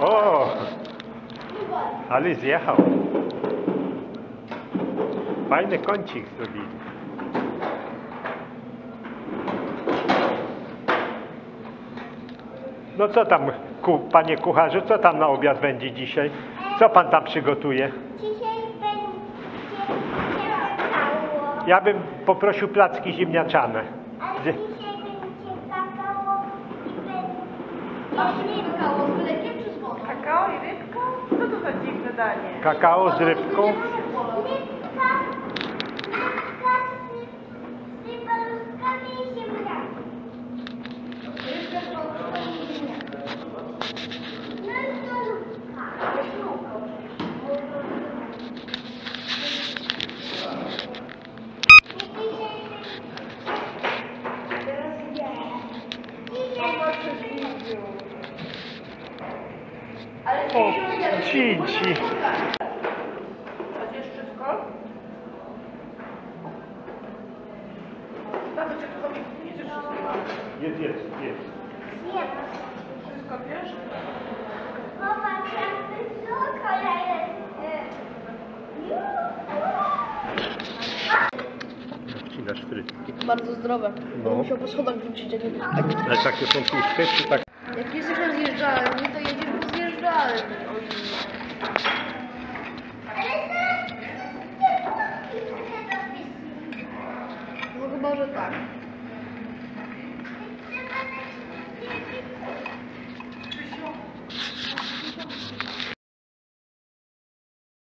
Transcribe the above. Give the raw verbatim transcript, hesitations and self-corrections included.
O! Ale zjechał. Fajny kącik zrobili. No co tam, ku, panie kucharzu, co tam na obiad będzie dzisiaj? Co pan tam przygotuje? Dzisiaj będzie kakao. Ja bym poprosił placki ziemniaczane. Ale Z... dzisiaj będzie kakao i będzie Kakao z mlekiem czy z wodą? Kakao i rybka? Co to za dziwne danie? Kakao z rybką. rybka, rybka z, z paluszkami i ziemniakami. Rybka z paluszkami i ziemniakami. No i paluszka. Ale O, cici. To jest wszystko? Tato, czy to nie wszystko? Jest, jest, jest. Wszystko wiesz? Popatrz, jak wysoko ja jestem. Wcinasz frytki. Bardzo zdrowe. No. Musiał po schodach wrócić, a nie tak. Ale takie są tłuste, czy tak? Jak jesteś na zjeżdżalni, to jedziesz po zjeżdżalni.